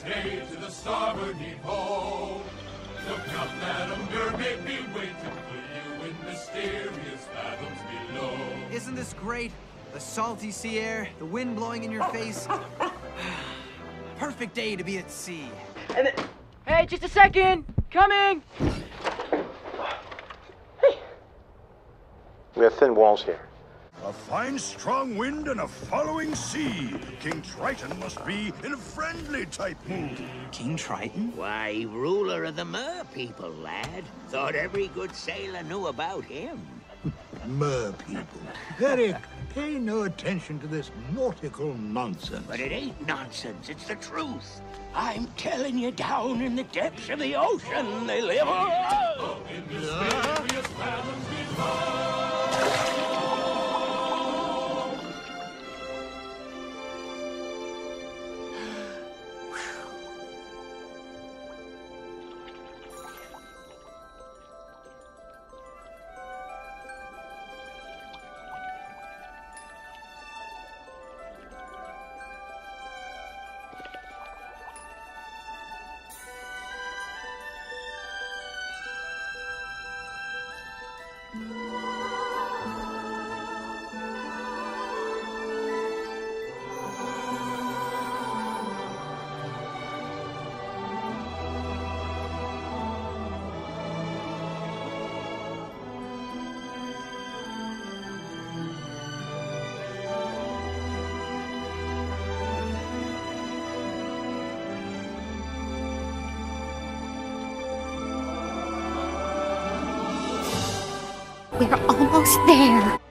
stay to the starboard depot. Look out, Madam Mermaid, be waiting for you in mysterious fathoms below. Isn't this great? The salty sea air, the wind blowing in your face. Perfect day to be at sea. And then... Hey, just a second! Coming! Hey. We have thin walls here. A fine strong wind and a following sea. King Triton must be in a friendly type mood. King Triton? Why, ruler of the mer people, lad. Thought every good sailor knew about him. Mer people. Eric, pay no attention to this nautical nonsense. But it ain't nonsense, it's the truth. I'm telling you, down in the depths of the ocean, they live In mysterious fathoms below. We're almost there.